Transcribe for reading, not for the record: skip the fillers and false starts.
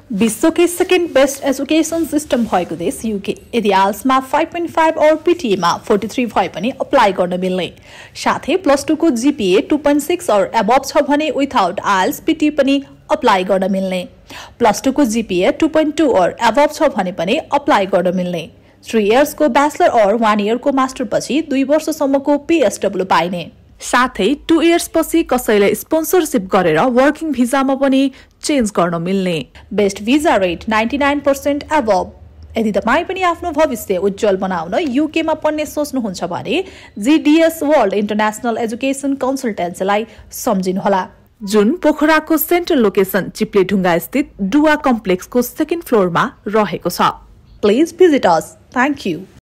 विश्वकै second best education system भएको देश युके। यदि आइएल्समा 5.5 और पीटीएमा 43 भए पनि अप्लाई गर्न मिल्ने। साथै +2 को जीपीए 2.6 और एबभ छ भने विथआउट आइएल्स पीटी पनि अप्लाई गर्न मिल्ने। +2 को जीपीए 2.2 और एबभ छ भने पनि अप्लाई गर्न मिल्ने। 3 इयर्स को बैचलर और 1 इयर को मास्टर पछि 2 वर्षसम्मको पीएसडब्ल्यू पाइने। साथै 2 इयर्स पछि कसैले स्पोन्सरशिप गरेर वर्किङ भिजामा पनि चेन्ज गर्न मिल्ने। Best visa rate 99% above. यदि तपाई पनि आफ्नो भविष्य उज्जवल बनाउन युकेमा पढ्ने सोच्नुहुन्छ भने GDS वर्ल्ड इन्टरनेशनल एजुकेसन कन्सल्टेन्सीलाई सम्झिनुहोला, जुन पोखराको सेन्ट्रल लोकेसन चिप्लेढुङ्गा स्थित डुवा कम्प्लेक्सको 2nd फ्लोरमा रहेको छ। Please visit us. Thank you.